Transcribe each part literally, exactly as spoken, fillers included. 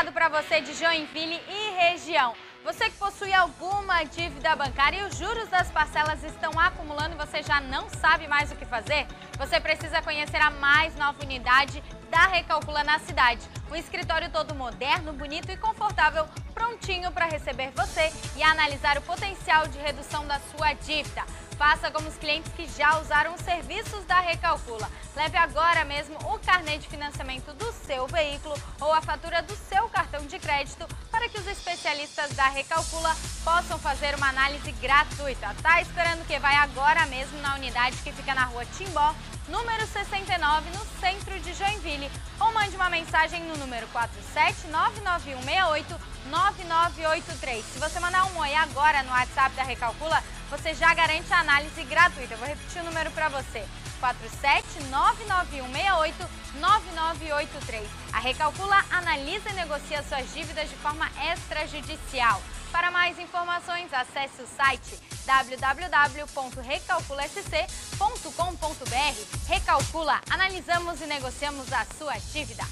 recado para você de Joinville e região. Você que possui alguma dívida bancária e os juros das parcelas estão acumulando e você já não sabe mais o que fazer? Você precisa conhecer a mais nova unidade da Recalcula na cidade. Um escritório todo moderno, bonito e confortável, prontinho para receber você e analisar o potencial de redução da sua dívida. Faça como os clientes que já usaram os serviços da Recalcula. Leve agora mesmo o carnê de financiamento do seu veículo ou a fatura do seu cartão de crédito para que os especialistas da Recalcula possam fazer uma análise gratuita. Tá esperando que vai agora mesmo na unidade que fica na rua Timbó, número sessenta e nove, no centro de Joinville. Ou mande uma mensagem no número quatro sete nove nove um seis oito nove nove oito três. Se você mandar um oi agora no WhatsApp da Recalcula, você já garante a análise gratuita. Eu vou repetir o número para você. quatro sete nove nove um seis oito nove nove oito três. A Recalcula analisa e negocia suas dívidas de forma extrajudicial. Para mais informações, acesse o site w w w ponto recalcula s c ponto com ponto b r. Recalcula, analisamos e negociamos a sua dívida.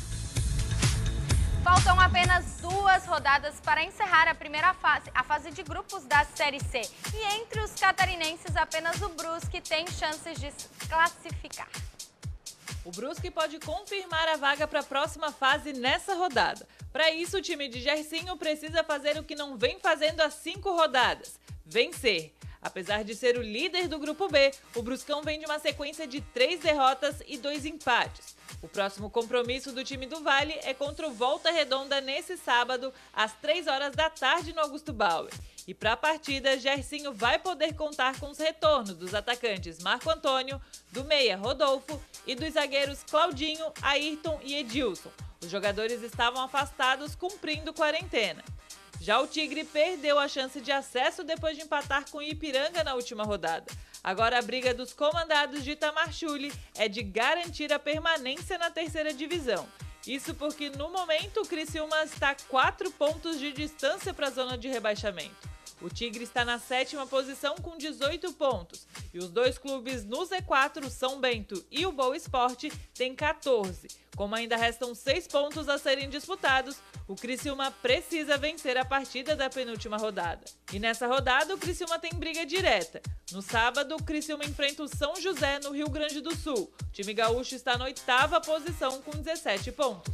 Faltam apenas duas rodadas para encerrar a primeira fase, a fase de grupos da Série C. E entre os catarinenses, apenas o Brusque tem chances de se classificar. O Brusque pode confirmar a vaga para a próxima fase nessa rodada. Para isso, o time de Gersinho precisa fazer o que não vem fazendo há cinco rodadas: vencer. Apesar de ser o líder do Grupo B, o Bruscão vem de uma sequência de três derrotas e dois empates. O próximo compromisso do time do Vale é contra o Volta Redonda nesse sábado, às três horas da tarde, no Augusto Bauer. E para a partida, Gersinho vai poder contar com os retornos dos atacantes Marco Antônio, do meia Rodolfo e dos zagueiros Claudinho, Ayrton e Edilson. Os jogadores estavam afastados cumprindo quarentena. Já o Tigre perdeu a chance de acesso depois de empatar com o Ipiranga na última rodada. Agora a briga dos comandados de Itamar Schulli é de garantir a permanência na terceira divisão. Isso porque no momento o Criciúma está a quatro pontos de distância para a zona de rebaixamento. O Tigre está na sétima posição com dezoito pontos e os dois clubes no Z quatro, São Bento e o Boa Esporte, têm quatorze. Como ainda restam seis pontos a serem disputados, o Criciúma precisa vencer a partida da penúltima rodada. E nessa rodada, o Criciúma tem briga direta. No sábado, o Criciúma enfrenta o São José, no Rio Grande do Sul. O time gaúcho está na oitava posição com dezessete pontos.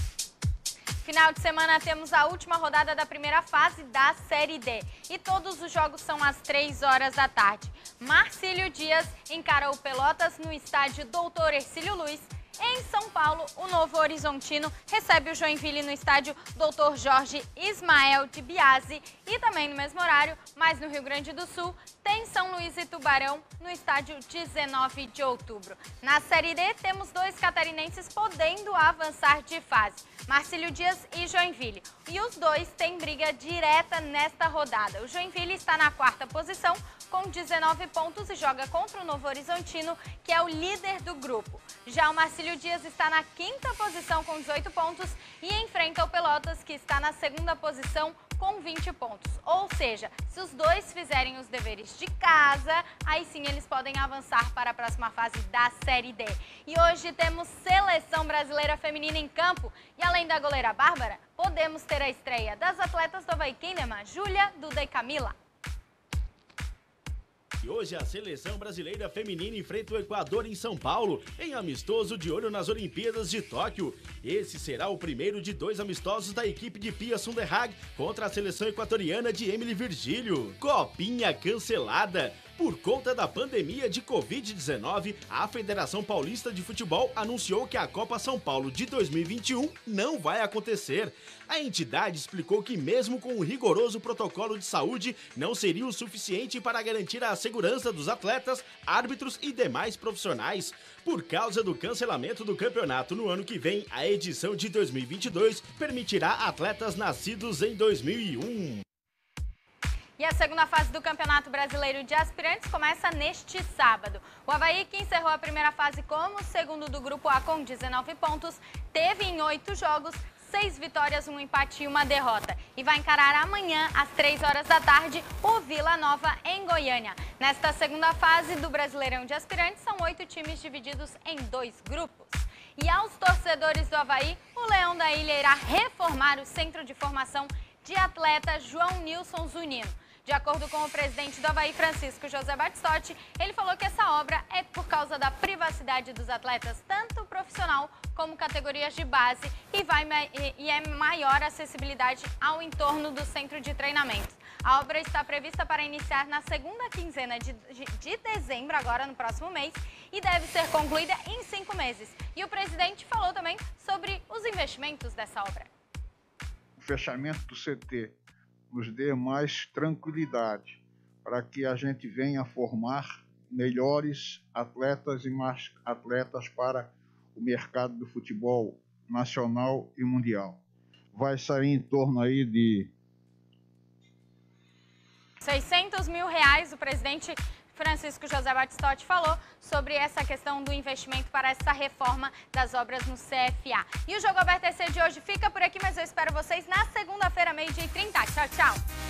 Final de semana temos a última rodada da primeira fase da Série D. E todos os jogos são às três horas da tarde. Marcílio Dias encara o Pelotas no estádio Doutor Hercílio Luz. Em São Paulo, o Novo Horizontino recebe o Joinville no estádio Doutor Jorge Ismael de Biasi. E também no mesmo horário, mas no Rio Grande do Sul, tem São Luís e Tubarão no estádio dezenove de outubro. Na Série D, temos dois catarinenses podendo avançar de fase: Marcílio Dias e Joinville. E os dois têm briga direta nesta rodada. O Joinville está na quarta posição com dezenove pontos e joga contra o Novo Horizontino, que é o líder do grupo. Já o Marcílio Dias está na quinta posição com dezoito pontos e enfrenta o Pelotas, que está na segunda posição com vinte pontos. Ou seja, se os dois fizerem os deveres de casa, aí sim eles podem avançar para a próxima fase da Série D. E hoje temos Seleção Brasileira Feminina em campo. E além da goleira Bárbara, podemos ter a estreia das atletas do Havaí Kinderman, Júlia, Duda e Camila. E hoje a Seleção Brasileira Feminina enfrenta o Equador em São Paulo, em amistoso de olho nas Olimpíadas de Tóquio. Esse será o primeiro de dois amistosos da equipe de Pia Sunderhag contra a seleção equatoriana de Emily Virgílio. Copinha cancelada. Por conta da pandemia de covid dezenove, a Federação Paulista de Futebol anunciou que a Copa São Paulo de dois mil e vinte e um não vai acontecer. A entidade explicou que mesmo com o rigoroso protocolo de saúde, não seria o suficiente para garantir a segurança dos atletas, árbitros e demais profissionais. Por causa do cancelamento do campeonato no ano que vem, a edição de dois mil e vinte e dois permitirá atletas nascidos em dois mil e um. E a segunda fase do Campeonato Brasileiro de Aspirantes começa neste sábado. O Havaí, que encerrou a primeira fase como segundo do Grupo A com dezenove pontos, teve em oito jogos seis vitórias, um empate e uma derrota. E vai encarar amanhã, às três horas da tarde, o Vila Nova, em Goiânia. Nesta segunda fase do Brasileirão de Aspirantes, são oito times divididos em dois grupos. E aos torcedores do Avaí, o Leão da Ilha irá reformar o Centro de Formação de Atleta João Nilson Zunino. De acordo com o presidente do Avaí, Francisco José Batistotti, ele falou que essa obra é por causa da privacidade dos atletas, tanto profissional como categorias de base, e, vai, e é maior acessibilidade ao entorno do centro de treinamento. A obra está prevista para iniciar na segunda quinzena de, de, de dezembro, agora no próximo mês, e deve ser concluída em cinco meses. E o presidente falou também sobre os investimentos dessa obra. O fechamento do C T nos dê mais tranquilidade para que a gente venha formar melhores atletas e mais atletas para o mercado do futebol nacional e mundial. Vai sair em torno aí de seiscentos mil reais. O presidente Francisco José Batistotti falou sobre essa questão do investimento para essa reforma das obras no C F A. E o Jogo Aberto E C de hoje fica por aqui, mas eu espero vocês na segunda-feira, meio-dia e trinta. Tchau, tchau!